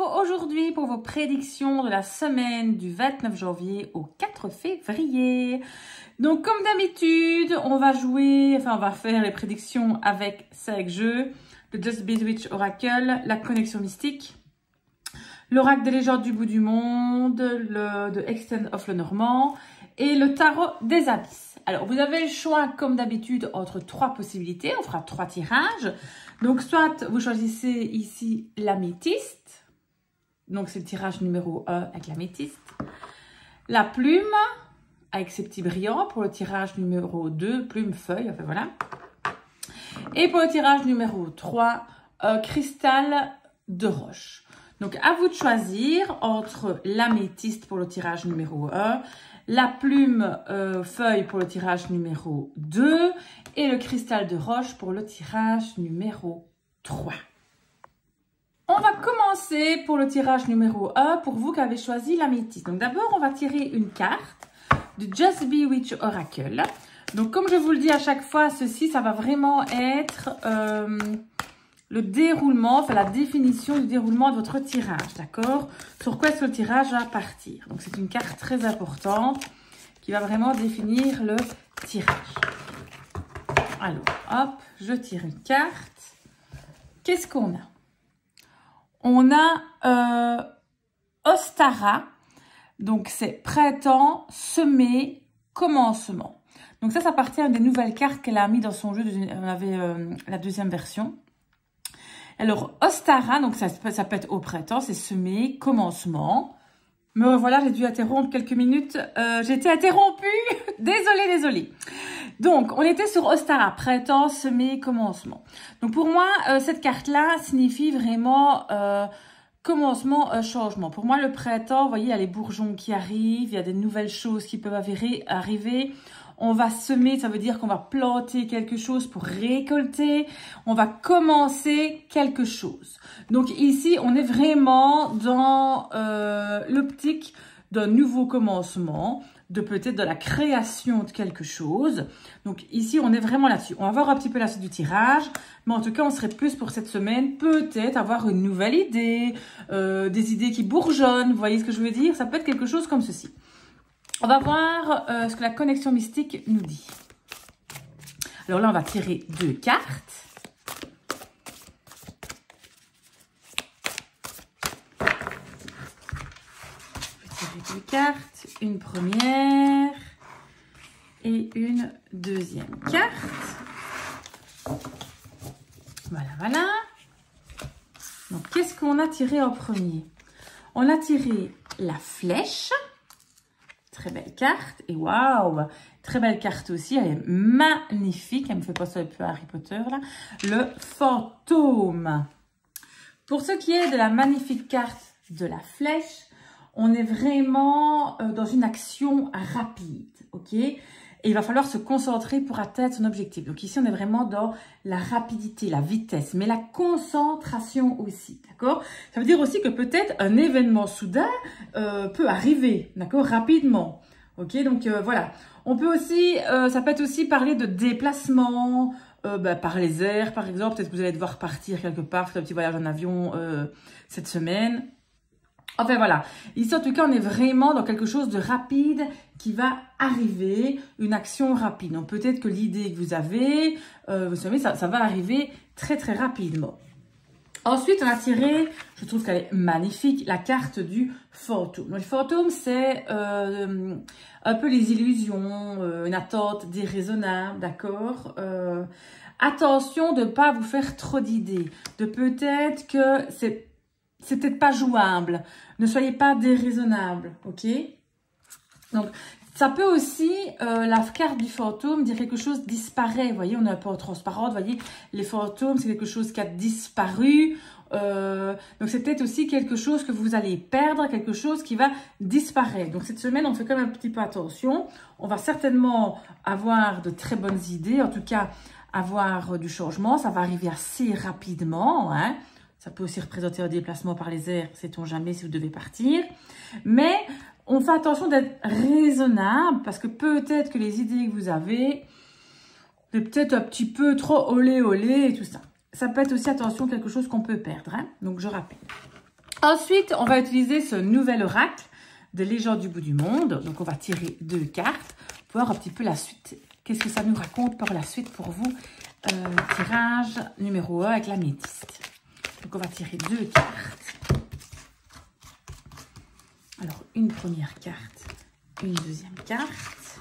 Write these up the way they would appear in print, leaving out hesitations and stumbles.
aujourd'hui pour vos prédictions de la semaine du 29 janvier au 4 février. Donc comme d'habitude, on va faire les prédictions avec 5 jeux. Le Just Be Witch Oracle, la connexion mystique, l'oracle des légendes du bout du monde, le de Extend of le Normand et le tarot des abysses. Alors, vous avez le choix, comme d'habitude, entre 3 possibilités. On fera 3 tirages. Donc, soit vous choisissez ici l'améthyste. Donc, c'est le tirage numéro 1 avec l'améthyste. La plume, avec ses petits brillants, pour le tirage numéro 2, plume, feuille, enfin voilà. Et pour le tirage numéro 3, cristal de roche. Donc, à vous de choisir entre l'améthyste pour le tirage numéro 1, la plume feuille pour le tirage numéro 2 et le cristal de roche pour le tirage numéro 3. On va commencer pour le tirage numéro 1 pour vous qui avez choisi l'améthyste. Donc d'abord, on va tirer une carte du Just Be Witch Oracle. Donc comme je vous le dis à chaque fois, ceci, ça va vraiment être le déroulement, enfin la définition du déroulement de votre tirage, d'accord? Sur quoi est-ce que le tirage va partir? Donc c'est une carte très importante qui va vraiment définir le tirage. Alors, hop, je tire une carte. Qu'est-ce qu'on a? On a Ostara, donc c'est printemps, semer, commencement. Donc ça appartient à une des nouvelles cartes qu'elle a mis dans son jeu, on avait la deuxième version. Alors, Ostara, donc ça peut être au printemps, c'est semer, commencement. Mais voilà, j'ai dû interrompre quelques minutes. J'ai été interrompue. Désolée. Donc, on était sur Ostara, printemps, semer, commencement. Donc, pour moi, cette carte-là signifie vraiment commencement, changement. Pour moi, le printemps, vous voyez, il y a les bourgeons qui arrivent, il y a des nouvelles choses qui peuvent arriver. On va semer, ça veut dire qu'on va planter quelque chose pour récolter. On va commencer quelque chose. Donc ici, on est vraiment dans l'optique d'un nouveau commencement, de peut-être de la création de quelque chose. Donc ici, on est vraiment là-dessus. On va voir un petit peu la suite du tirage. Mais en tout cas, on serait plus pour cette semaine, peut-être avoir une nouvelle idée, des idées qui bourgeonnent. Vous voyez ce que je veux dire? Ça peut être quelque chose comme ceci. On va voir ce que la connexion mystique nous dit. Alors là, on va tirer 2 cartes. Je vais tirer 2 cartes. Une première et une deuxième carte. Voilà. Donc, qu'est-ce qu'on a tiré en premier? On a tiré la flèche. Très belle carte. Et waouh, très belle carte aussi. Elle est magnifique. Elle me fait penser un peu à Harry Potter, là. Le fantôme. Pour ce qui est de la magnifique carte de la flèche, on est vraiment dans une action rapide, ok? Et il va falloir se concentrer pour atteindre son objectif. Donc ici, on est vraiment dans la rapidité, la vitesse, mais la concentration aussi, d'accord? Ça veut dire aussi que peut-être un événement soudain peut arriver, d'accord? Rapidement, ok? Donc voilà. On peut aussi, ça peut être aussi parler de déplacement par les airs, par exemple. Peut-être que vous allez devoir partir quelque part, faire un petit voyage en avion cette semaine. Enfin voilà, ici en tout cas on est vraiment dans quelque chose de rapide qui va arriver, une action rapide. Donc peut-être que l'idée que vous avez, vous savez, ça va arriver très rapidement. Ensuite on a tiré, je trouve qu'elle est magnifique, la carte du fantôme. Donc, le fantôme c'est un peu les illusions, une attente déraisonnable, d'accord? Attention de ne pas vous faire trop d'idées, de peut-être que c'est peut-être pas jouable. Ne soyez pas déraisonnable, ok? Donc, ça peut aussi, la carte du fantôme, dire quelque chose disparaît. Vous voyez, on est un peu transparent. Vous voyez, les fantômes, c'est quelque chose qui a disparu. Donc, c'est peut-être aussi quelque chose que vous allez perdre, quelque chose qui va disparaître. Donc, cette semaine, on fait quand même un petit peu attention. On va certainement avoir de très bonnes idées. En tout cas, avoir du changement. Ça va arriver assez rapidement, hein. Ça peut aussi représenter un déplacement par les airs, sait-on jamais si vous devez partir. Mais on fait attention d'être raisonnable parce que peut-être que les idées que vous avez, c'est peut-être un petit peu trop olé et tout ça. Ça peut être aussi, attention, quelque chose qu'on peut perdre, hein. Donc, je rappelle. Ensuite, on va utiliser ce nouvel oracle de Légende du bout du monde. Donc, on va tirer 2 cartes pour voir un petit peu la suite. Qu'est-ce que ça nous raconte par la suite pour vous? Tirage numéro 1 avec l'améthyste. Donc, on va tirer 2 cartes. Alors, une première carte, une deuxième carte.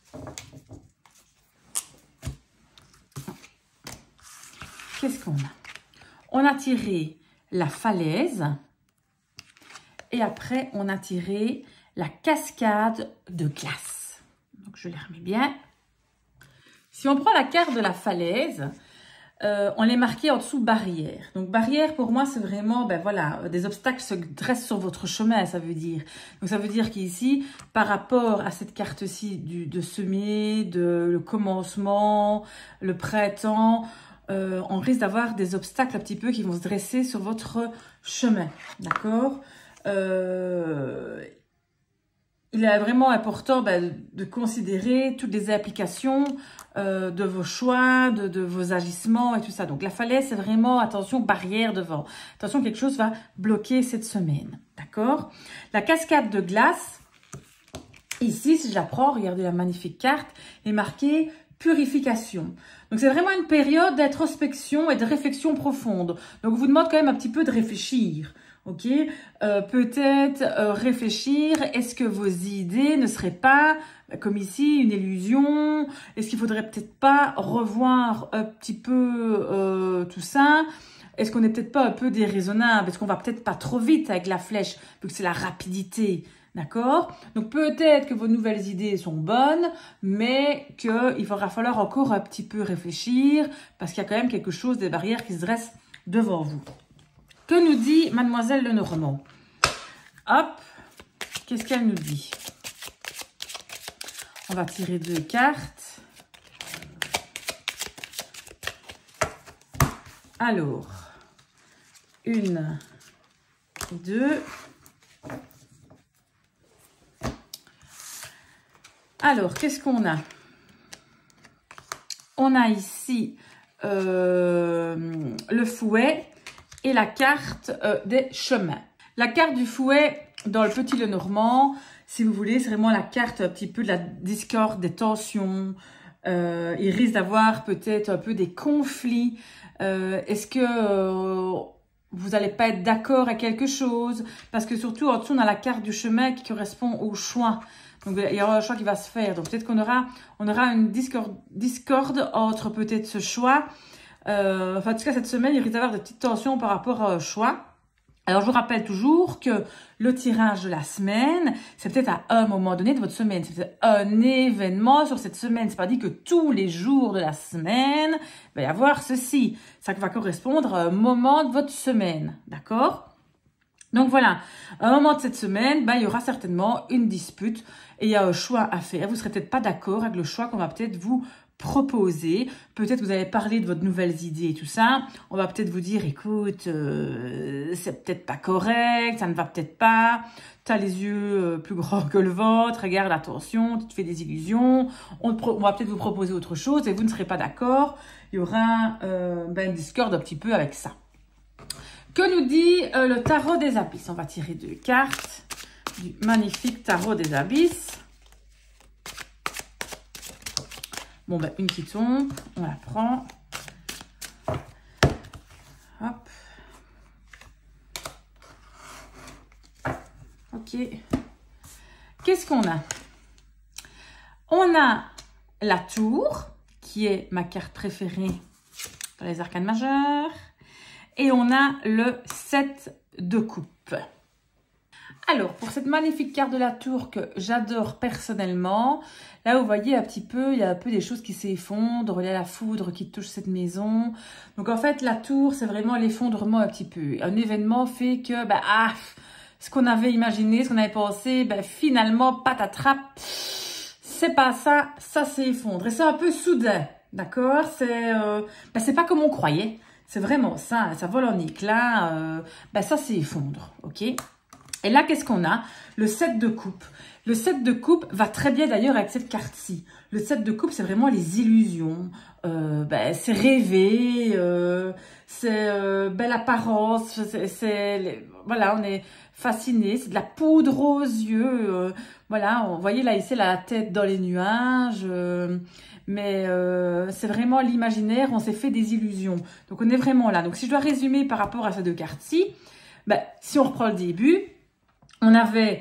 Qu'est-ce qu'on a? On a tiré la falaise. Et après, on a tiré la cascade de glace. Donc, je les remets bien. Si on prend la carte de la falaise, on est marqué en dessous barrière. Donc, barrière, pour moi, c'est vraiment, ben voilà, des obstacles se dressent sur votre chemin, ça veut dire. Donc, ça veut dire qu'ici, par rapport à cette carte-ci de semer, le commencement, le printemps, on risque d'avoir des obstacles un petit peu qui vont se dresser sur votre chemin. D'accord? Il est vraiment important de considérer toutes les applications de vos choix, de vos agissements et tout ça. Donc, la falaise, c'est vraiment, attention, barrière devant. Attention, quelque chose va bloquer cette semaine. D'accord? La cascade de glace, ici, si je la prends, regardez la magnifique carte, est marquée purification. Donc, c'est vraiment une période d'introspection et de réflexion profonde. Donc, on vous demande quand même un petit peu de réfléchir. Ok, peut-être réfléchir, est-ce que vos idées ne seraient pas, comme ici, une illusion? Est-ce qu'il faudrait peut-être pas revoir un petit peu tout ça? Est-ce qu'on n'est peut-être pas un peu déraisonnable? Est-ce qu'on va peut-être pas trop vite avec la flèche, vu que c'est la rapidité? D'accord? Donc peut-être que vos nouvelles idées sont bonnes, mais qu'il faudra falloir encore un petit peu réfléchir, parce qu'il y a quand même quelque chose, des barrières qui se dressent devant vous. Que nous dit Mademoiselle Lenormand? Hop, qu'est-ce qu'elle nous dit? On va tirer 2 cartes. Alors, 1 et 2. Alors, qu'est-ce qu'on a? On a ici le fouet et la carte des chemins. La carte du fouet dans le petit Lenormand, si vous voulez, c'est vraiment la carte un petit peu de la discorde, des tensions. Il risque d'avoir peut-être un peu des conflits. Est-ce que vous n'allez pas être d'accord à quelque chose? Parce que surtout, en dessous, on a la carte du chemin qui correspond au choix. Donc, il y aura un choix qui va se faire. Donc, peut-être qu'on aura une discorde entre peut-être ce choix. Enfin, en tout cas, cette semaine, il risque d'avoir de petites tensions par rapport au choix. Alors, je vous rappelle toujours que le tirage de la semaine, c'est peut-être à un moment donné de votre semaine. C'est peut-être un événement sur cette semaine. C'est pas dit que tous les jours de la semaine, il va y avoir ceci. Ça va correspondre à un moment de votre semaine. D'accord? Donc voilà, à un moment de cette semaine, il y aura certainement une dispute et il y a un choix à faire. Vous ne serez peut-être pas d'accord avec le choix qu'on va peut-être vous proposer. Peut-être que vous avez parlé de votre nouvelles idées et tout ça. On va peut-être vous dire, écoute, c'est peut-être pas correct, ça ne va peut-être pas. Tu as les yeux plus grands que le ventre, regarde, attention, tu te fais des illusions. On va peut-être vous proposer autre chose et vous ne serez pas d'accord. Il y aura une discorde un petit peu avec ça. Que nous dit le tarot des abysses? On va tirer 2 cartes du magnifique tarot des abysses. Bon, une qui tombe, on la prend. Hop. Ok. Qu'est-ce qu'on a? On a la tour, qui est ma carte préférée dans les arcanes majeures. Et on a le 7 de coupe. Alors, pour cette magnifique carte de la tour que j'adore personnellement, là, vous voyez un petit peu, il y a un peu des choses qui s'effondrent, il y a la foudre qui touche cette maison. Donc, en fait, la tour, c'est vraiment l'effondrement un petit peu. Un événement fait que, ce qu'on avait imaginé, ce qu'on avait pensé, finalement, patatras, c'est pas ça, ça s'effondre. Et c'est un peu soudain, d'accord? C'est pas comme on croyait. C'est vraiment ça, ça vole en éclats, ça s'effondre, ok? Et là, qu'est-ce qu'on a? Le 7 de coupe. Le 7 de coupe va très bien d'ailleurs avec cette carte-ci. Le 7 de coupe, c'est vraiment les illusions. C'est rêver, c'est belle apparence. Voilà, on est fasciné. C'est de la poudre aux yeux. Voilà, vous voyez là, ici, la tête dans les nuages. Mais c'est vraiment l'imaginaire. On s'est fait des illusions. Donc, on est vraiment là. Donc, si je dois résumer par rapport à ces deux cartes-ci, si on reprend le début, on avait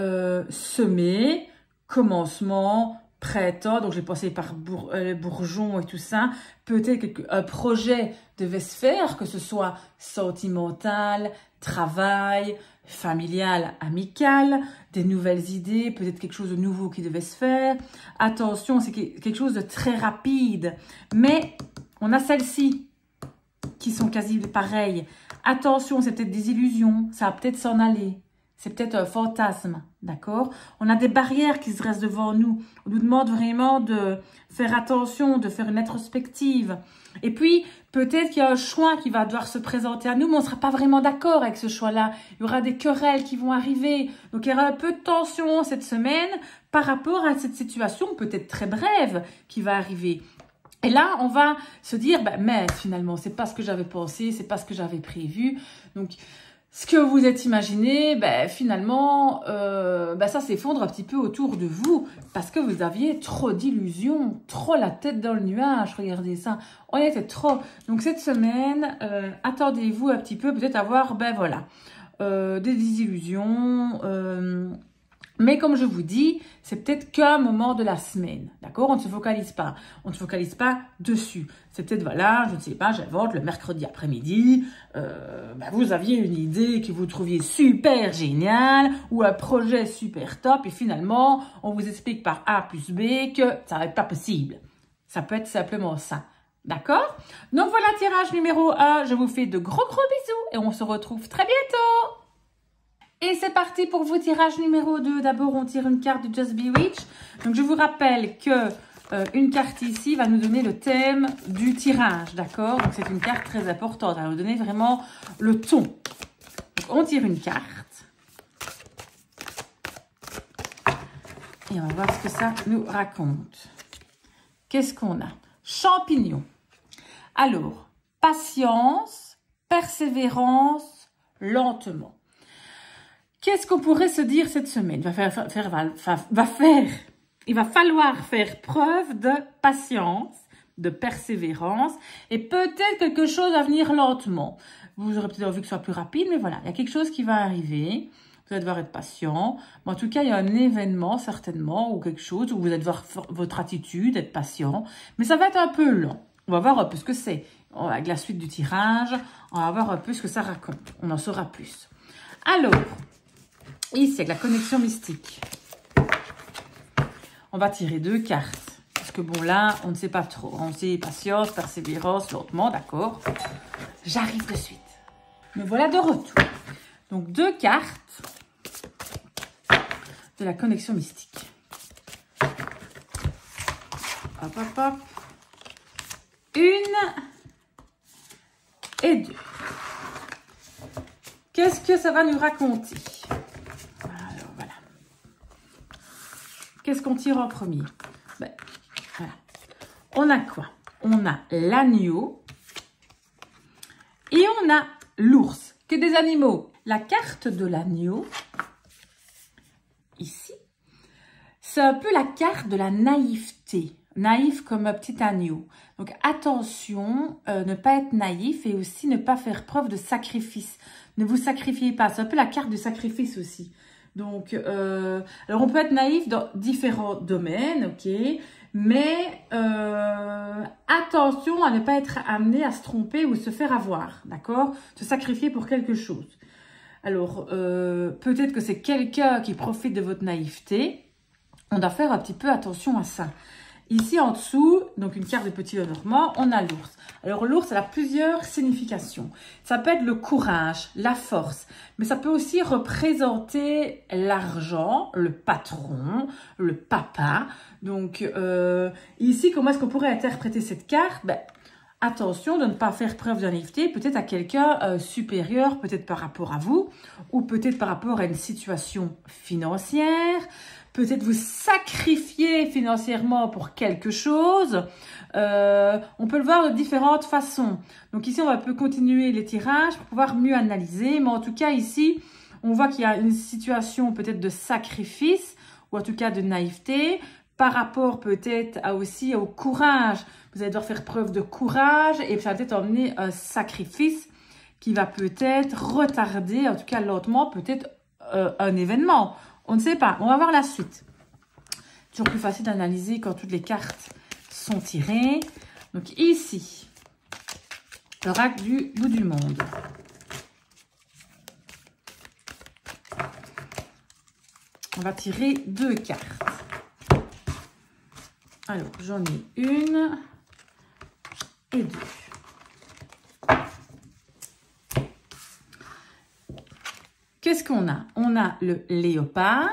semé, commencement, printemps, donc j'ai passé par bourgeon et tout ça. Peut-être qu'un projet devait se faire, que ce soit sentimental, travail, familial, amical, des nouvelles idées, peut-être quelque chose de nouveau qui devait se faire. Attention, c'est quelque chose de très rapide, mais on a celles-ci qui sont quasi pareilles. Attention, c'est peut-être des illusions, ça va peut-être s'en aller. C'est peut-être un fantasme, d'accord? On a des barrières qui se dressent devant nous. On nous demande vraiment de faire attention, de faire une introspective. Et puis, peut-être qu'il y a un choix qui va devoir se présenter à nous, mais on ne sera pas vraiment d'accord avec ce choix-là. Il y aura des querelles qui vont arriver. Donc, il y aura un peu de tension cette semaine par rapport à cette situation, peut-être très brève, qui va arriver. Et là, on va se dire, mais finalement, c'est pas ce que j'avais pensé, c'est pas ce que j'avais prévu. Donc, ce que vous êtes imaginé, finalement, ça s'effondre un petit peu autour de vous parce que vous aviez trop d'illusions, trop la tête dans le nuage, regardez ça, on était trop. Donc cette semaine, attendez-vous un petit peu, peut-être avoir, des désillusions, mais comme je vous dis, c'est peut-être qu'un moment de la semaine, d'accord? On ne se focalise pas. On ne se focalise pas dessus. C'est peut-être, voilà, je ne sais pas, j'invente le mercredi après-midi, vous aviez une idée que vous trouviez super géniale ou un projet super top et finalement, on vous explique par A plus B que ça va être pas possible. Ça peut être simplement ça. D'accord? Donc voilà, tirage numéro 1. Je vous fais de gros bisous et on se retrouve très bientôt. Et c'est parti pour vos tirages numéro 2. D'abord, on tire une carte de Just Bewitch. Donc, je vous rappelle que une carte ici va nous donner le thème du tirage, d'accord? Donc, c'est une carte très importante. Elle va nous donner vraiment le ton. Donc, on tire une carte. Et on va voir ce que ça nous raconte. Qu'est-ce qu'on a? Champignons. Alors, patience, persévérance, lentement. Qu'est-ce qu'on pourrait se dire cette semaine? Il va falloir faire preuve de patience, de persévérance et peut-être quelque chose à venir lentement. Vous aurez peut-être envie que ce soit plus rapide, mais voilà, il y a quelque chose qui va arriver. Vous allez devoir être patient. Mais en tout cas, il y a un événement certainement ou quelque chose où vous allez devoir faire votre attitude, être patient. Mais ça va être un peu lent. On va voir un peu ce que c'est. Avec la suite du tirage, on va voir un peu ce que ça raconte. On en saura plus. Alors, ici, avec la connexion mystique, on va tirer 2 cartes. Parce que bon, là, on ne sait pas trop. On sait patience, persévérance, lentement, d'accord. J'arrive de suite. Me voilà de retour. Donc, 2 cartes de la connexion mystique. Hop, hop, hop. 1 et 2. Qu'est-ce que ça va nous raconter? Alors, voilà. Qu'est-ce qu'on tire en premier? Voilà. On a quoi? On a l'agneau et on a l'ours. Que des animaux. La carte de l'agneau, ici, c'est un peu la carte de la naïveté. Naïf comme un petit agneau. Donc, attention, ne pas être naïf et aussi ne pas faire preuve de sacrifice. Ne vous sacrifiez pas. C'est un peu la carte du sacrifice aussi. Donc, alors on peut être naïf dans différents domaines, ok, mais attention à ne pas être amené à se tromper ou se faire avoir, d'accord? Se sacrifier pour quelque chose. Alors, peut-être que c'est quelqu'un qui profite de votre naïveté. On doit faire un petit peu attention à ça. Ici, en dessous, donc une carte de petit Lenormand, on a l'ours. Alors, l'ours, elle a plusieurs significations. Ça peut être le courage, la force, mais ça peut aussi représenter l'argent, le patron, le papa. Donc, ici, comment est-ce qu'on pourrait interpréter cette carte? attention de ne pas faire preuve de naïveté, peut-être à quelqu'un supérieur, peut-être par rapport à vous, ou peut-être par rapport à une situation financière. Peut-être vous sacrifier financièrement pour quelque chose. On peut le voir de différentes façons. Donc ici, on va un peu continuer les tirages pour pouvoir mieux analyser. Mais en tout cas, ici, on voit qu'il y a une situation peut-être de sacrifice ou en tout cas de naïveté par rapport peut-être aussi au courage. Vous allez devoir faire preuve de courage et ça va peut-être emmener un sacrifice qui va peut-être retarder, en tout cas lentement, peut-être un événement. On ne sait pas. On va voir la suite. Toujours plus facile d'analyser quand toutes les cartes sont tirées. Donc ici, l'oracle du bout du monde. On va tirer 2 cartes. Alors, j'en ai 1 et 2. Qu'est-ce qu'on a? On a le léopard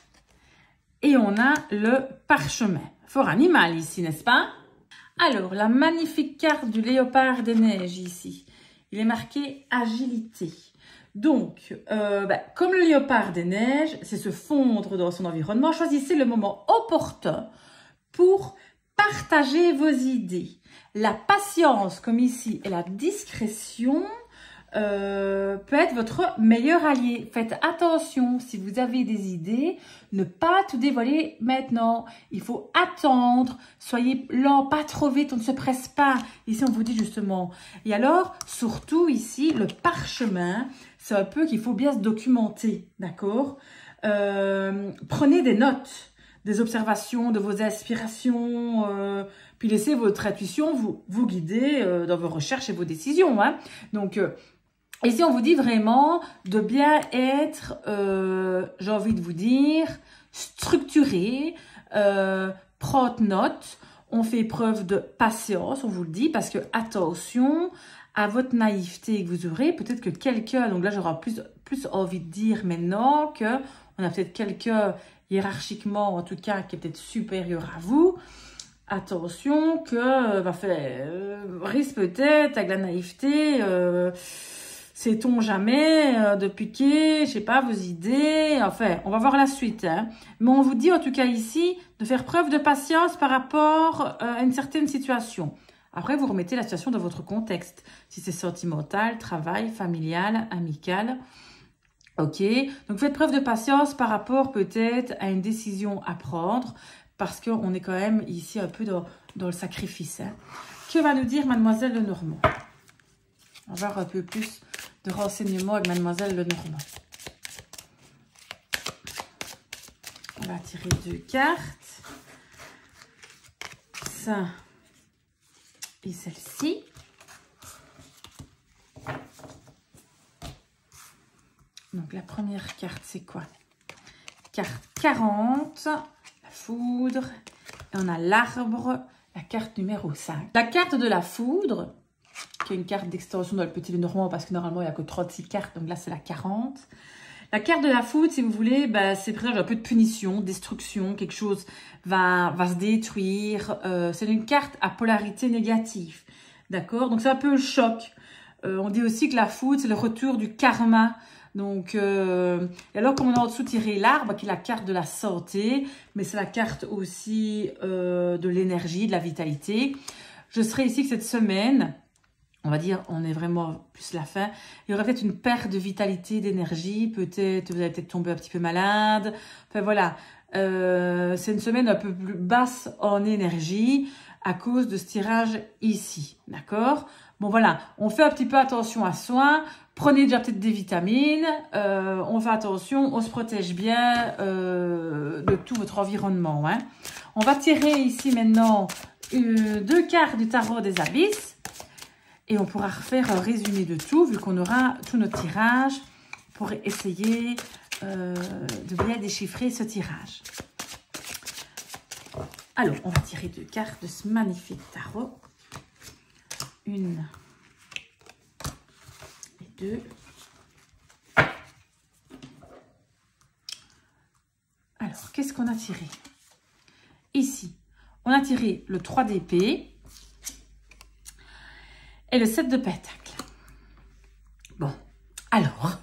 et on a le parchemin. Fort animal ici, n'est-ce pas? Alors, la magnifique carte du léopard des neiges ici. Il est marqué agilité. Donc, comme le léopard des neiges, c'est se fondre dans son environnement. Choisissez le moment opportun pour partager vos idées. La patience, comme ici, et la discrétion peut être votre meilleur allié. Faites attention, si vous avez des idées, ne pas tout dévoiler maintenant. Il faut attendre, soyez lent, pas trop vite, on ne se presse pas. Ici, on vous dit justement. Et alors, surtout ici, le parchemin, c'est un peu qu'il faut bien se documenter, d'accord? Prenez des notes, des observations, de vos inspirations, puis laissez votre intuition vous guider dans vos recherches et vos décisions. Hein. Donc, ici, on vous dit vraiment de bien être, j'ai envie de vous dire, structuré, prendre note. On fait preuve de patience, on vous le dit, parce que attention à votre naïveté que vous aurez. Peut-être que quelqu'un, donc là, j'aurai plus envie de dire maintenant que on a peut-être quelqu'un hiérarchiquement, en tout cas, qui est peut-être supérieur à vous. Attention que risque peut-être avec la naïveté, sait-on jamais, de piquer, je sais pas, vos idées. Enfin, on va voir la suite. Hein. Mais on vous dit en tout cas ici de faire preuve de patience par rapport à une certaine situation. Après, vous remettez la situation dans votre contexte. Si c'est sentimental, travail, familial, amical. Ok, donc faites preuve de patience par rapport peut-être à une décision à prendre. Parce qu'on est quand même ici un peu dans le sacrifice. Hein. Que va nous dire Mademoiselle Lenormand? On va avoir un peu plus de renseignements avec Mademoiselle Lenormand. On va tirer 2 cartes. Ça et celle-ci. Donc la première carte, c'est quoi? Carte 40. La foudre, et on a l'arbre, la carte numéro 5. La carte de la foudre, qui est une carte d'extension dans le petit Lenormand, parce que normalement il n'y a que 36 cartes, donc là c'est la 40. La carte de la foudre, si vous voulez, c'est présage un peu de punition, destruction, quelque chose va se détruire. C'est une carte à polarité négative, d'accord? Donc c'est un peu le choc. On dit aussi que la foudre, c'est le retour du karma. Donc, et alors comme on a en dessous tiré l'arbre, qui est la carte de la santé, mais c'est la carte aussi de l'énergie, de la vitalité. Je serai ici que cette semaine, on va dire, on est vraiment plus la fin, il y aura peut-être une perte de vitalité, d'énergie, peut-être, vous allez peut-être tomber un petit peu malade. Enfin voilà, c'est une semaine un peu plus basse en énergie à cause de ce tirage ici, d'accord? Bon voilà, on fait un petit peu attention à soi. Prenez déjà peut-être des vitamines, on fait attention, on se protège bien de tout votre environnement. Hein. On va tirer ici maintenant 2 cartes du tarot des abysses et on pourra refaire un résumé de tout vu qu'on aura tout notre tirage pour essayer de bien déchiffrer ce tirage. Alors, on va tirer 2 cartes de ce magnifique tarot. 1 et 2. Alors, qu'est-ce qu'on a tiré? Ici, on a tiré le 3 d'épée et le 7 de Pentacle. Bon, alors,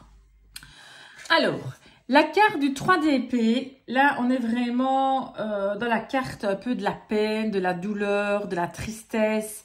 la carte du 3 d'épée, là, on est vraiment dans la carte un peu de la peine, de la douleur, de la tristesse.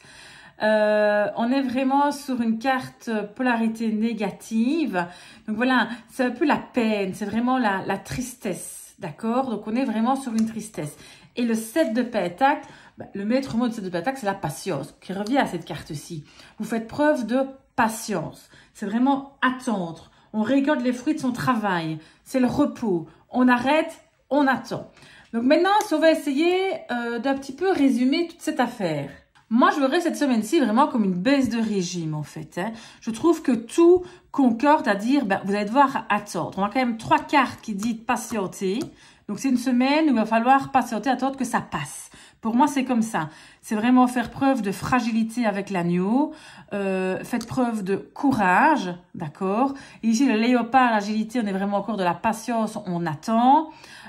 On est vraiment sur une carte polarité négative. Donc voilà, c'est un peu la peine, c'est vraiment la tristesse, d'accord? Donc on est vraiment sur une tristesse. Et le 7 de Pentacle, le maître mot de 7 de Pentacle, c'est la patience, qui revient à cette carte-ci. Vous faites preuve de patience. C'est vraiment attendre. On récolte les fruits de son travail. C'est le repos. On arrête, on attend. Donc maintenant, si on va essayer d'un petit peu résumer toute cette affaire. Moi, je verrais cette semaine-ci vraiment comme une baisse de régime, en fait. Hein. Je trouve que tout concorde à dire, vous allez devoir attendre. On a quand même 3 cartes qui disent patienter. Donc, c'est une semaine où il va falloir patienter, attendre que ça passe. Pour moi, c'est comme ça. C'est vraiment faire preuve de fragilité avec l'agneau. Faites preuve de courage, d'accord? Ici, le léopard, l'agilité, on est vraiment encore de la patience, on attend.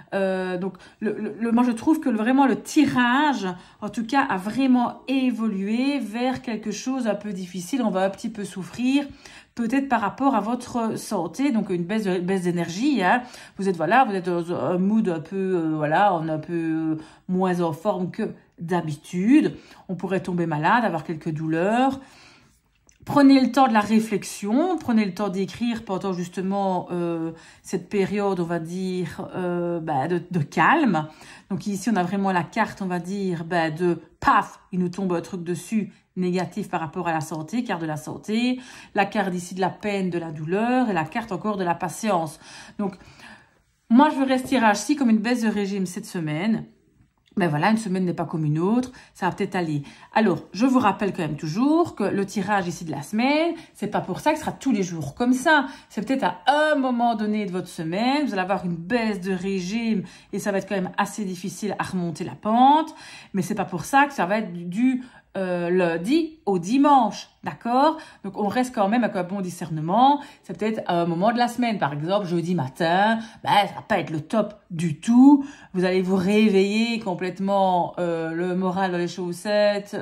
Donc, moi, je trouve que vraiment le tirage, en tout cas, a vraiment évolué vers quelque chose un peu difficile. On va un petit peu souffrir, peut-être par rapport à votre santé, donc une baisse d'énergie. Hein. Vous êtes dans un mood un peu, on est un peu moins en forme que d'habitude. On pourrait tomber malade, avoir quelques douleurs. Prenez le temps de la réflexion, prenez le temps d'écrire pendant justement cette période, on va dire, de calme. Donc ici, on a vraiment la carte, on va dire, de paf, il nous tombe un truc dessus, négatif par rapport à la santé, carte de la santé. La carte ici de la peine, de la douleur et la carte encore de la patience. Donc, moi, je veux rester tirage-ci comme une baisse de régime cette semaine. Voilà, une semaine n'est pas comme une autre, ça va peut-être aller. Alors, je vous rappelle quand même toujours que le tirage ici de la semaine, c'est pas pour ça que ce sera tous les jours comme ça. C'est peut-être à un moment donné de votre semaine, vous allez avoir une baisse de régime et ça va être quand même assez difficile à remonter la pente. Mais c'est pas pour ça que ça va être du lundi au dimanche, d'accord? Donc, on reste quand même avec un bon discernement. C'est peut-être à un moment de la semaine, par exemple, jeudi matin, ça va pas être le top du tout. Vous allez vous réveiller complètement le moral dans les chaussettes,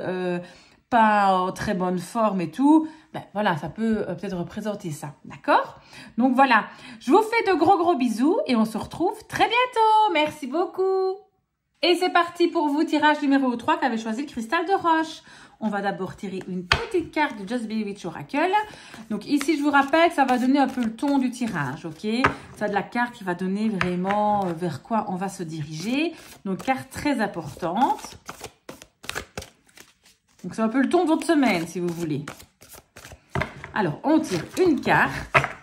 pas en très bonne forme et tout. Voilà, ça peut peut-être représenter ça, d'accord? Donc, voilà, je vous fais de gros bisous et on se retrouve très bientôt. Merci beaucoup. Et c'est parti pour vous, tirage numéro 3 qui avait choisi le cristal de roche. On va d'abord tirer une petite carte de Just Bewitched Oracle. Donc ici, je vous rappelle que ça va donner un peu le ton du tirage, ok? Ça de la carte qui va donner vraiment vers quoi on va se diriger. Donc, carte très importante. Donc, c'est un peu le ton de votre semaine, si vous voulez. Alors, on tire une carte.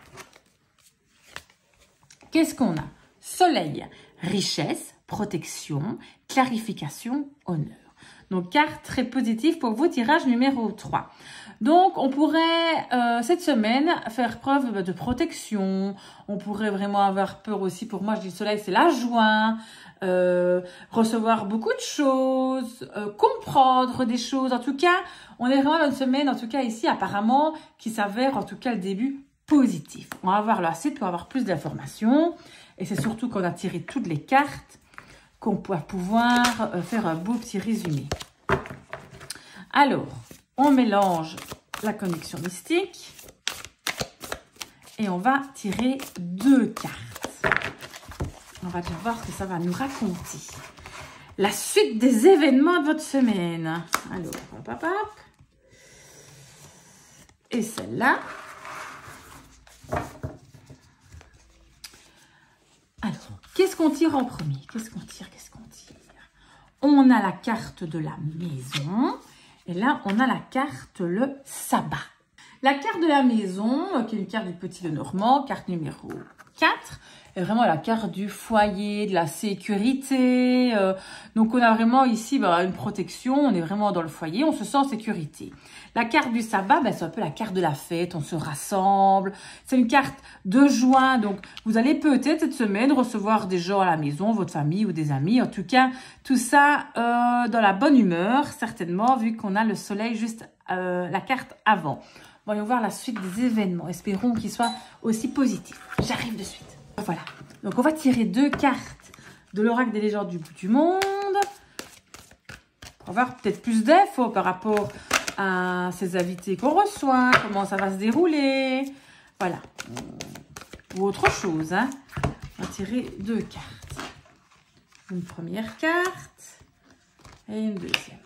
Qu'est-ce qu'on a? Soleil, richesse, protection, clarification, honneur. Donc, carte très positive pour vous, tirage numéro 3. Donc, on pourrait, cette semaine, faire preuve de protection. On pourrait vraiment avoir peur aussi. Pour moi, je dis le soleil, c'est la joie. Recevoir beaucoup de choses. Comprendre des choses. En tout cas, on est vraiment dans une semaine, en tout cas ici, apparemment, qui s'avère, en tout cas, le début positif. On va voir le site pour avoir plus d'informations. Et c'est surtout qu'on a tiré toutes les cartes qu'on va pouvoir faire un beau petit résumé. Alors, on mélange la connexion mystique et on va tirer 2 cartes. On va bien voir ce que ça va nous raconter. La suite des événements de votre semaine. Alors, hop, hop, hop. Et celle-là. Alors, qu'est-ce qu'on tire en premier? Qu'est-ce qu'on tire? On a la carte de la maison. Et là, on a la carte le sabbat. La carte de la maison, qui est une carte du Petit Lenormand, carte numéro 4, est vraiment la carte du foyer, de la sécurité. Donc, on a vraiment ici une protection. On est vraiment dans le foyer. On se sent en sécurité. La carte du sabbat, c'est un peu la carte de la fête. On se rassemble. C'est une carte de joie. Donc, vous allez peut-être cette semaine recevoir des gens à la maison, votre famille ou des amis. En tout cas, tout ça dans la bonne humeur, certainement, vu qu'on a le soleil juste la carte avant. Voyons voir la suite des événements. Espérons qu'ils soient aussi positifs. J'arrive de suite. Voilà. Donc, on va tirer 2 cartes de l'oracle des légendes du bout du monde. Pour avoir peut-être plus d'infos par rapport à ces invités qu'on reçoit, comment ça va se dérouler, voilà. Ou autre chose, hein. On va tirer 2 cartes. Une première carte et une deuxième.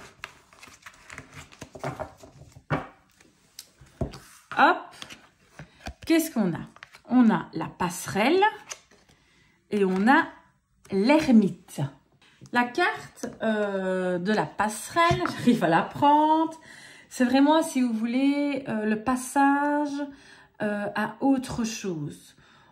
Hop, qu'est-ce qu'on a? On a la passerelle et on a l'ermite. La carte de la passerelle, j'arrive à la prendre. C'est vraiment, si vous voulez, le passage à autre chose.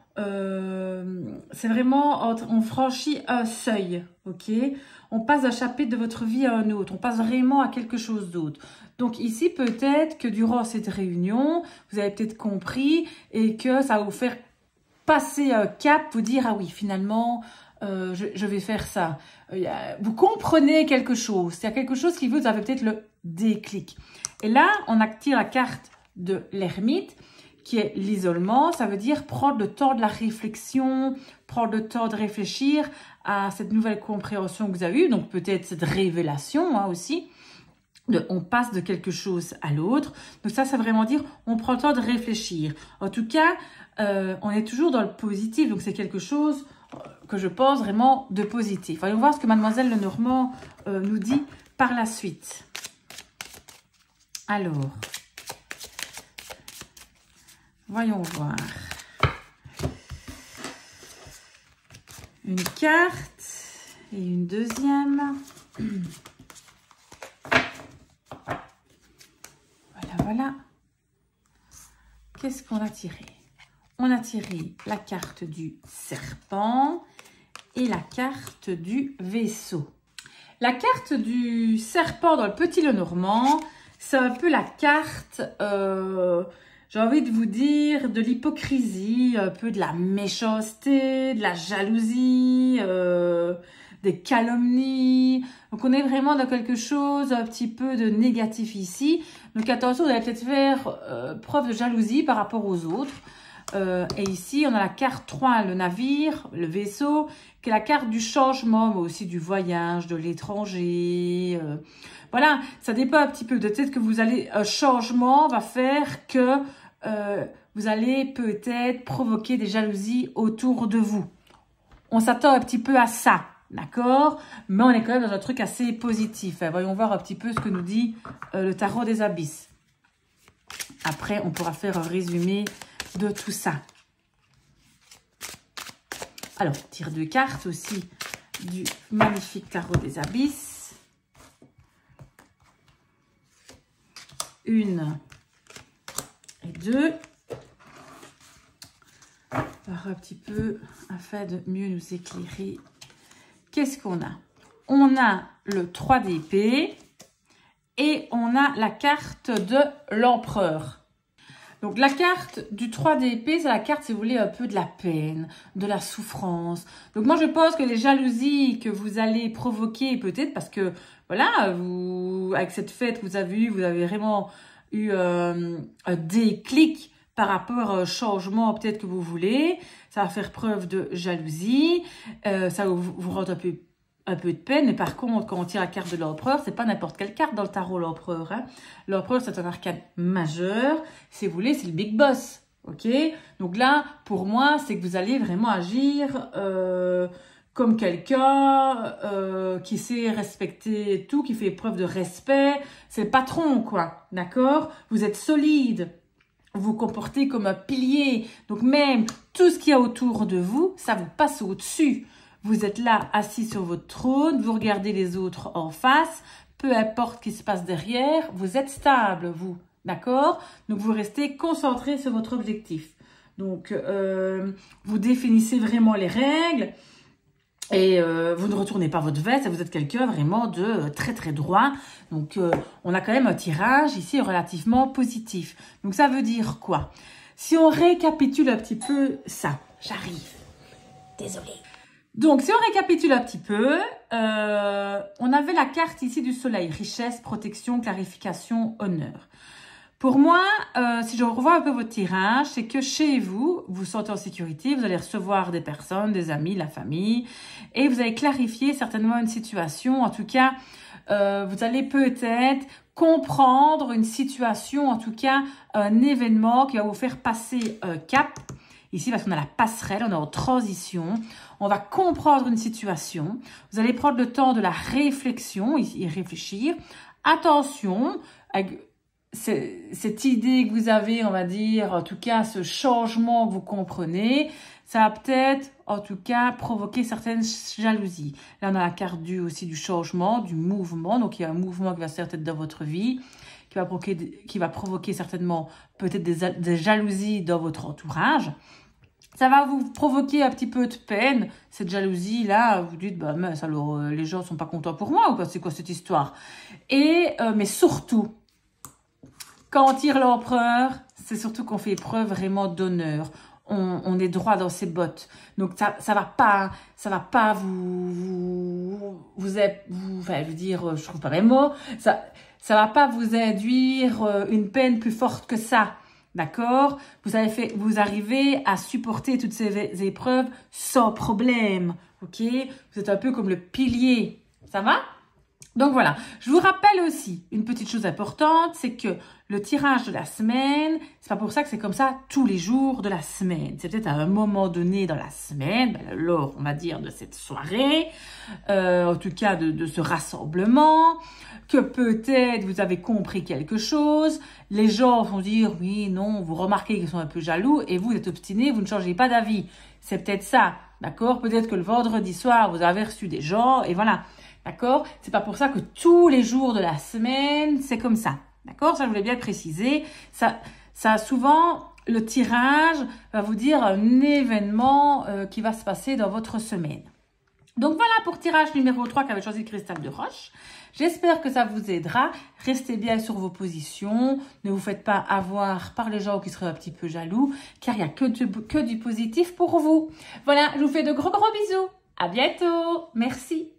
C'est vraiment, on franchit un seuil, ok? On passe d'un chapitre de votre vie à un autre. On passe vraiment à quelque chose d'autre. Donc ici, peut-être que durant cette réunion, vous avez peut-être compris et que ça va vous faire passer un cap, vous dire, ah oui, finalement, je vais faire ça. Vous comprenez quelque chose. Il y a quelque chose qui vous avez peut-être le déclic. Et là, on active la carte de l'ermite, qui est l'isolement. Ça veut dire prendre le temps de la réflexion, prendre le temps de réfléchir à cette nouvelle compréhension que vous avez eue. Donc peut-être cette révélation, hein, aussi. On passe de quelque chose à l'autre. Donc ça vraiment dire, on prend le temps de réfléchir. En tout cas, on est toujours dans le positif. Donc c'est quelque chose que je pense vraiment de positif. Voyons voir ce que Mademoiselle Lenormand nous dit par la suite. Alors, voyons voir. Une carte et une deuxième. Voilà. Qu'est-ce qu'on a tiré? On a tiré la carte du serpent et la carte du vaisseau. La carte du serpent dans le Petit Lenormand, c'est un peu la carte, j'ai envie de vous dire, de l'hypocrisie, un peu de la méchanceté, de la jalousie, des calomnies. Donc on est vraiment dans quelque chose un petit peu de négatif ici. Donc attention, vous allez peut-être faire preuve de jalousie par rapport aux autres. Et ici, on a la carte 3, le navire, le vaisseau, qui est la carte du changement, mais aussi du voyage, de l'étranger. Voilà, ça dépend un petit peu. Peut-être que vous allez, un changement va faire que vous allez peut-être provoquer des jalousies autour de vous. On s'attend un petit peu à ça, d'accord? Mais on est quand même dans un truc assez positif. Voyons voir un petit peu ce que nous dit le tarot des abysses. Après, on pourra faire un résumé de tout ça. Alors, on tire 2 cartes aussi du magnifique tarot des abysses. Une et 2. Voir un petit peu afin de mieux nous éclairer. Qu'est-ce qu'on a? On a le 3 d'épée et on a la carte de l'empereur. Donc, la carte du 3 d'épée, c'est la carte, si vous voulez, un peu de la peine, de la souffrance. Donc, moi, je pense que les jalousies que vous allez provoquer, peut-être parce que, voilà, vous, avec cette fête que vous avez vraiment eu un déclic par rapport à un changement peut-être que vous voulez. Ça va faire preuve de jalousie. Ça va vous rendre un peu de peine. Mais par contre, quand on tire la carte de l'empereur, c'est pas n'importe quelle carte dans le tarot, l'empereur. Hein. L'empereur, c'est un arcane majeur. Si vous voulez, c'est le big boss. Ok? Donc là, pour moi, c'est que vous allez vraiment agir comme quelqu'un qui sait respecter tout, qui fait preuve de respect. C'est le patron, quoi. D'accord? Vous êtes solide. Vous vous comportez comme un pilier. Donc même tout ce qu'il y a autour de vous, ça vous passe au-dessus. Vous êtes là, assis sur votre trône, vous regardez les autres en face, peu importe ce qui se passe derrière, vous êtes stable, vous, d'accord? Donc, vous restez concentré sur votre objectif. Donc, vous définissez vraiment les règles et vous ne retournez pas votre veste, vous êtes quelqu'un vraiment de très, très droit. Donc, on a quand même un tirage ici relativement positif. Donc, ça veut dire quoi? Si on récapitule un petit peu ça, j'arrive, désolée. Donc, si on récapitule un petit peu, on avait la carte ici du soleil, richesse, protection, clarification, honneur. Pour moi, si je revois un peu votre tirage, c'est que chez vous, vous vous sentez en sécurité, vous allez recevoir des personnes, des amis, la famille, et vous allez clarifier certainement une situation. En tout cas, vous allez peut-être comprendre une situation, en tout cas un événement qui va vous faire passer un cap. Ici, parce qu'on a la passerelle, on est en transition. On va comprendre une situation. Vous allez prendre le temps de la réflexion, y réfléchir. Attention, cette idée que vous avez, on va dire, en tout cas, ce changement que vous comprenez, ça va peut-être, en tout cas, provoquer certaines jalousies. Là, on a la carte aussi du changement, du mouvement. Donc, il y a un mouvement qui va se faire peut-être dans votre vie, qui va provoquer certainement peut-être des jalousies dans votre entourage. Ça va vous provoquer un petit peu de peine, cette jalousie-là. Vous dites, bah, mais alors, les gens sont pas contents pour moi ou quoi? C'est quoi cette histoire? Mais surtout, quand on tire l'empereur, c'est surtout qu'on fait preuve vraiment d'honneur. On est droit dans ses bottes. Donc, ça va pas enfin, je veux dire, je trouve pas les mots. Ça va pas vous induire une peine plus forte que ça. D'accord? Vous arrivez à supporter toutes ces épreuves sans problème. Ok? Vous êtes un peu comme le pilier. Ça va? Donc voilà. Je vous rappelle aussi une petite chose importante, c'est que le tirage de la semaine, c'est pas pour ça que c'est comme ça tous les jours de la semaine. C'est peut-être à un moment donné dans la semaine, lors, on va dire, de cette soirée, en tout cas de ce rassemblement, que peut-être vous avez compris quelque chose. Les gens vont dire oui, non, vous remarquez qu'ils sont un peu jaloux et vous êtes obstiné, vous ne changez pas d'avis. C'est peut-être ça, d'accord? Peut-être que le vendredi soir, vous avez reçu des gens et voilà, d'accord? C'est pas pour ça que tous les jours de la semaine, c'est comme ça, d'accord? Ça, je voulais bien le préciser. Ça souvent, le tirage va vous dire un événement qui va se passer dans votre semaine. Donc voilà pour tirage numéro 3 qu'avait choisi le cristal de roche. J'espère que ça vous aidera. Restez bien sur vos positions. Ne vous faites pas avoir par les gens qui seraient un petit peu jaloux, car il n'y a que du positif pour vous. Voilà, je vous fais de gros bisous. À bientôt. Merci.